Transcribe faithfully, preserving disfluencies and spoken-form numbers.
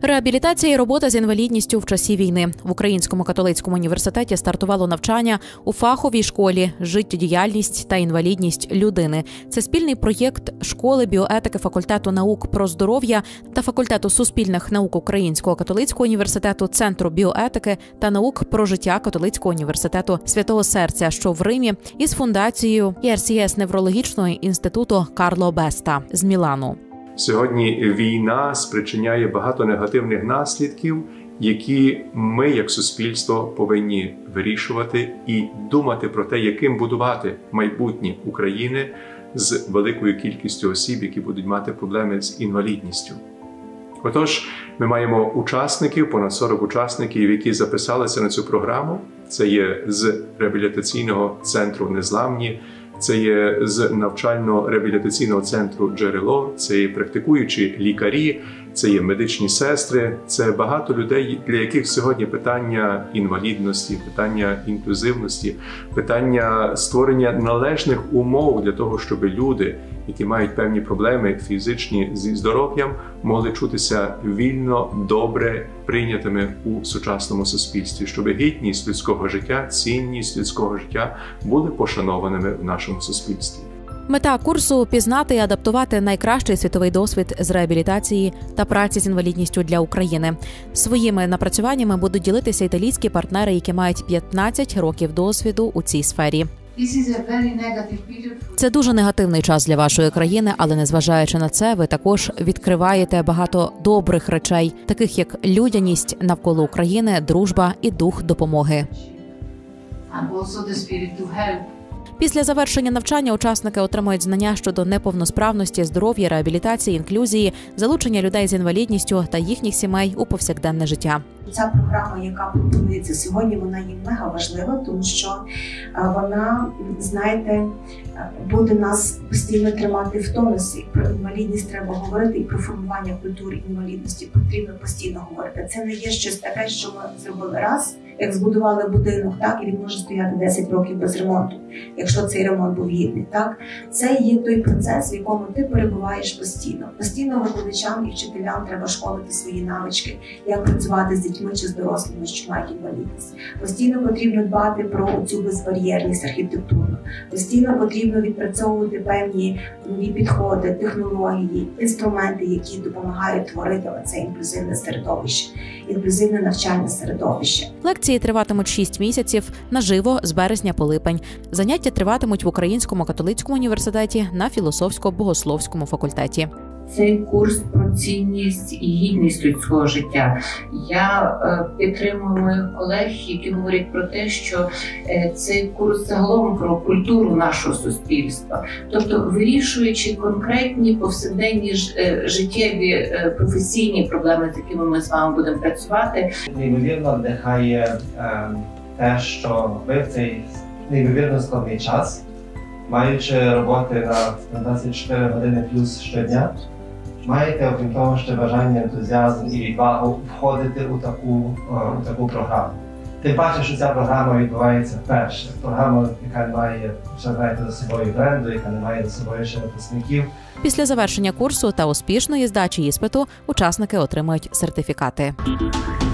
Реабілітація і робота з інвалідністю в часі війни. В Українському католицькому університеті стартувало навчання у фаховій школі «Життєдіяльність та інвалідність людини». Це спільний проєкт школи біоетики факультету наук про здоров'я та факультету суспільних наук Українського католицького університету, Центру біоетики та наук про життя Католицького університету Святого Серця, що в Римі, із фундацією і ар сі ес Неврологічного інституту Карло Беста з Мілану. Сьогодні війна спричиняє багато негативних наслідків, які ми, як суспільство, повинні вирішувати і думати про те, яким будувати майбутнє України з великою кількістю осіб, які будуть мати проблеми з інвалідністю. Отож, ми маємо учасників, понад сорок учасників, які записалися на цю програму. Це є з реабілітаційного центру «Незламні», це є з навчально-реабілітаційного центру «Джерело», це є практикуючі лікарі, це є медичні сестри, це багато людей, для яких сьогодні питання інвалідності, питання інклюзивності, питання створення належних умов для того, щоб люди, які мають певні проблеми фізичні зі здоров'ям, могли чутися вільно, добре, прийнятими у сучасному суспільстві, щоб гідність людського життя, цінність людського життя були пошанованими в нашому суспільстві. Мета курсу – пізнати і адаптувати найкращий світовий досвід з реабілітації та праці з інвалідністю для України. Своїми напрацюваннями будуть ділитися італійські партнери, які мають п'ятнадцять років досвіду у цій сфері. Це дуже негативний час для вашої країни, але незважаючи на це, ви також відкриваєте багато добрих речей, таких як людяність навколо України, дружба і дух допомоги. Після завершення навчання учасники отримують знання щодо неповносправності, здоров'я, реабілітації, інклюзії, залучення людей з інвалідністю та їхніх сімей у повсякденне життя. Ця програма, яка пропонується сьогодні, вона є мега важлива, тому що вона, знаєте, буде нас постійно тримати в тонусі. Про інвалідність треба говорити, і про формування культури інвалідності потрібно постійно говорити. Це не є щось таке, що ми зробили раз, як збудували будинок, так, і він може стояти десять років без ремонту, якщо цей ремонт був гідний, так. Це є той процес, в якому ти перебуваєш постійно. Постійно викладачам і вчителям треба школити свої навички, як працювати з дітьми чи з дорослими, що мають інвалідність. Постійно потрібно дбати про цю безбар'єрність архітектурну. Постійно потрібно відпрацьовувати певні нові підходи, технології, інструменти, які допомагають творити оце інклюзивне середовище, інклюзивне навчальне середовище. Лекції триватимуть шість місяців наживо з березня по липень. Заняття триватимуть в Українському католицькому університеті на філософсько-богословському факультеті. Цей курс про цінність і гідність людського життя. Я е, підтримую моїх колег, які говорять про те, що е, цей курс загалом про культуру нашого суспільства. Тобто, вирішуючи конкретні повсякденні ж, е, життєві е, професійні проблеми, з якими ми з вами будемо працювати. Неймовірно надихає е, те, що ви в цей неймовірно складний час, маючи роботи на двадцять чотири години плюс щодня, маєте, окрім того, ще бажання, ентузіазм і відвагу входити у таку, у таку програму. Тим паче, що ця програма відбувається вперше. Програма, яка не має, ще знаєте, за собою бренду, яка не має за собою ще випускників. Після завершення курсу та успішної здачі іспиту учасники отримають сертифікати.